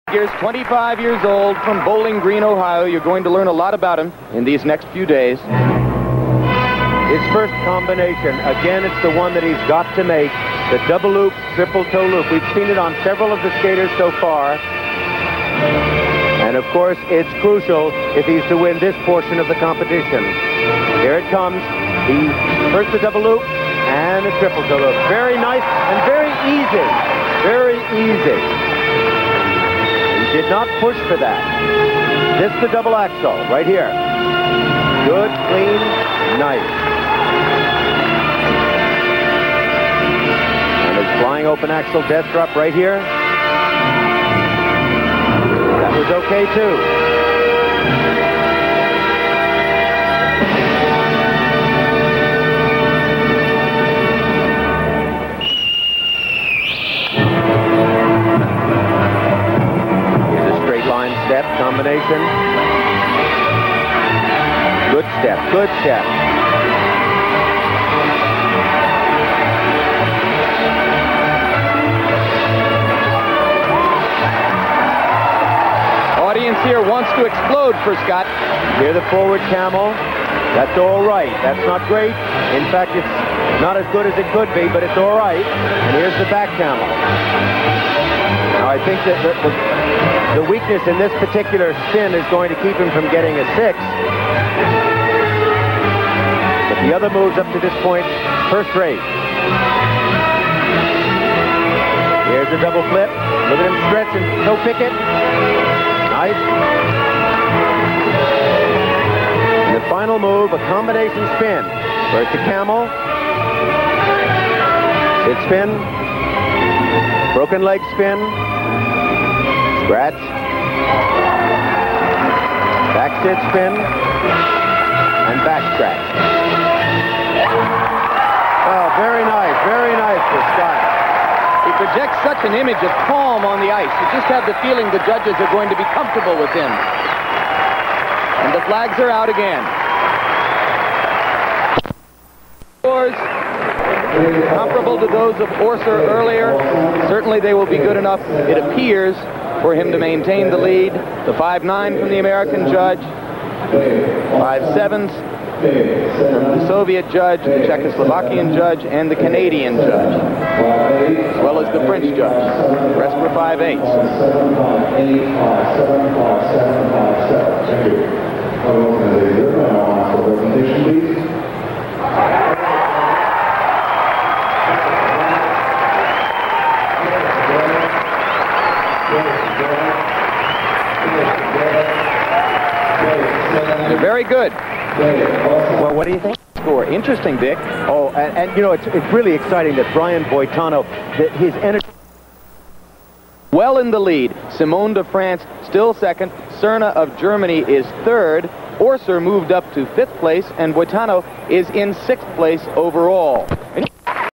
Here's 25 years old from Bowling Green, Ohio. You're going to learn a lot about him in these next few days. His first combination, again, it's the one that he's got to make, the double loop, triple toe loop. We've seen it on several of the skaters so far. And of course, it's crucial if he's to win this portion of the competition. Here it comes. First the double loop and the triple toe loop. Very nice and very easy. Very easy. He did not push for that. This is the double axel right here. Good, clean, nice. And his flying open axel death drop right here. That was okay too. Step combination. Good step, good step. Audience here wants to explode for Scott. Here the forward camel. That's all right. That's not great. In fact, it's not as good as it could be, but it's all right. And here's the back camel. Now, I think that the weakness in this particular spin is going to keep him from getting a 6. But the other moves up to this point, first rate. Here's the double flip. Look at him stretch and toe pick it. Nice. And the final move, a combination spin. Where's the camel? Sit spin. Broken leg spin. Scratch. Back sit spin. And back scratch. Oh, very nice for Scott. He projects such an image of calm on the ice. You just have the feeling the judges are going to be comfortable with him. And the flags are out again. Scores comparable to those of Orser earlier. Certainly they will be good enough, it appears, for him to maintain the lead. The 5-9 from the American judge, 5-7 from the Soviet judge, the Czechoslovakian judge, and the Canadian judge, as well as the French judge. The rest were 5-8. They're very good. Well, what do you think? Score. Interesting, Dick. Oh, and you know, it's really exciting that Brian Boitano, that his energy... Well in the lead. Simone de France still second. Cerna of Germany is third. Orser moved up to 5th place, and Boitano is in 6th place overall.